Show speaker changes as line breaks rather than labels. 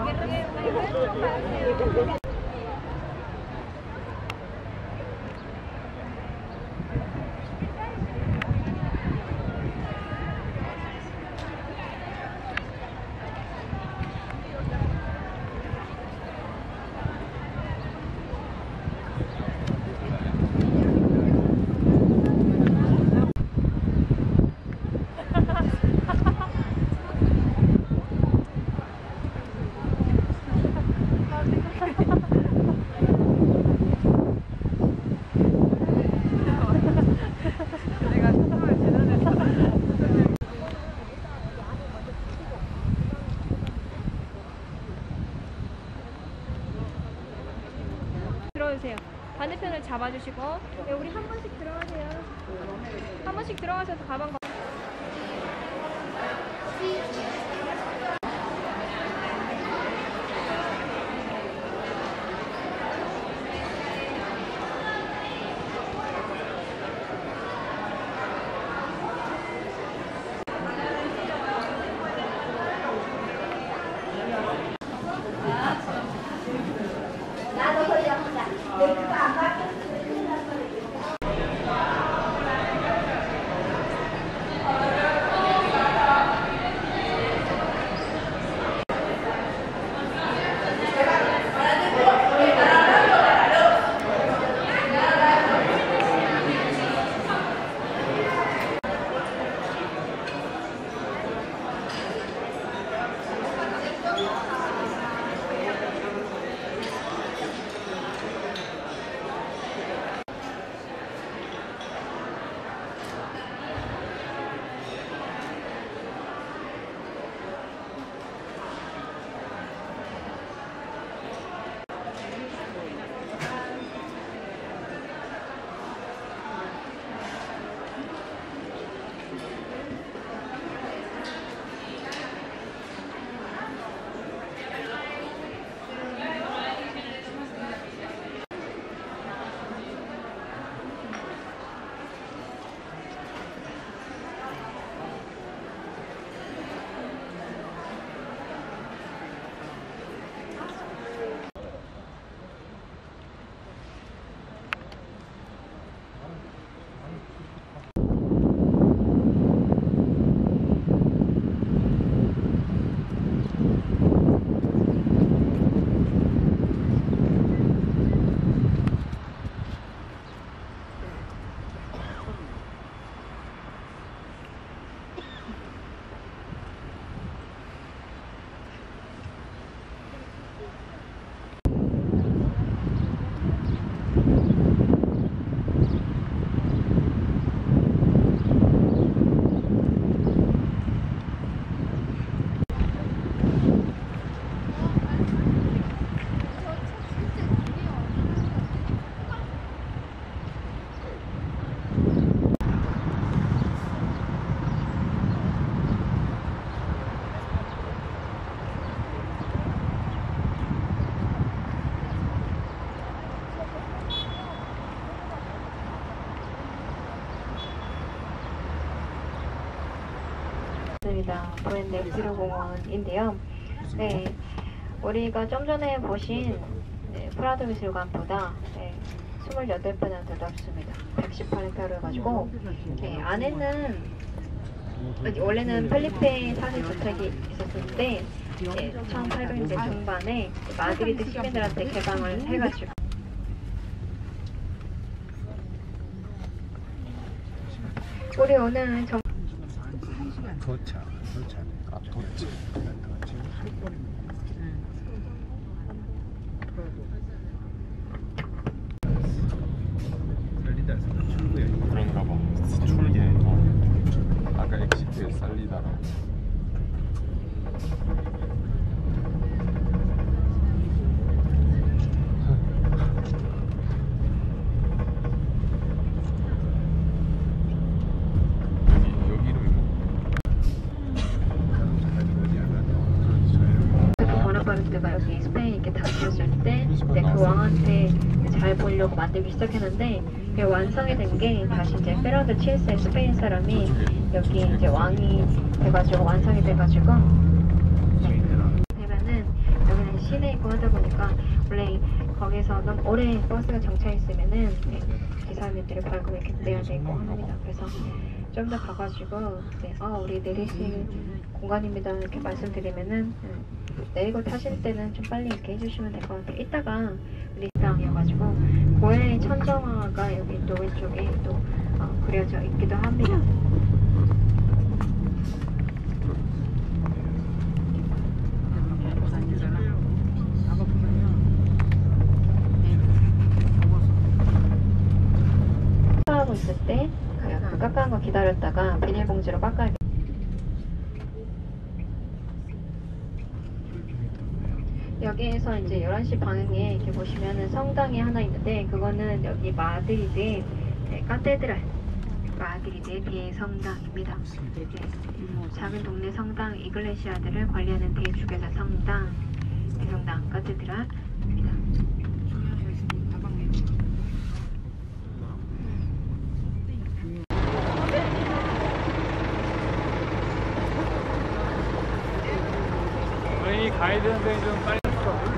들어오세요. 반대편을 잡아주시고. 네, 우리 한 번씩 들어가세요. 한 번씩 들어가셔서 가방
브랜드 엑스로 공원인데요. 네, 우리가 좀 전에 보신 프라도 미술관보다 28배나 더 넓습니다. 118m를 가지고 안에는 원래는 펠리페 4세 주택이 있었는데 1800년대 중반에 마드리드 시민들한테 개방을 해가지고 우리 오늘
도착. 살리다에서 출구에
그런가 봐. 출구에. 아까 엑시트에 살리다라고.
보나파르트가 여기 스페인 이렇게 다녔을 때 그 왕한테 잘 보려고 만들기 시작했는데 완성이 된 게 다시 이제 페르난도 7세 스페인 사람이 여기 이제 왕이 돼가지고 완성이 돼가지고 되면은 여기 시내에 있고 하다 보니까 원래 거기서 너무 오래 버스가 정차 있으면은 네, 기사님들이 벌금을 이렇게 내야 되고 합니다. 그래서 좀 더 가가지고 네, 우리 내리실 공간입니다 이렇게 말씀드리면은 내리고 타실 때는 좀 빨리 이렇게 해주시면 될 것 같아요. 이따가 리스당이어가지고 고해의 천정화가 여기 또 왼쪽에 또 그려져 있기도 합니다. 하고 있을 때 그 깎아한 거 기다렸다가 비닐봉지로 깎아야 돼. 여기에서 이제 11시 방향에 이렇게 보시면은 성당이 하나 있는데 그거는 여기 마드리드의 카테드랄 마드리드의 대성당입니다. 작은 동네 성당 이글레시아드를 관리하는 대주교자 성당 대성당 카테드랄입니다.
저희 가이드 선생님 좀 빨리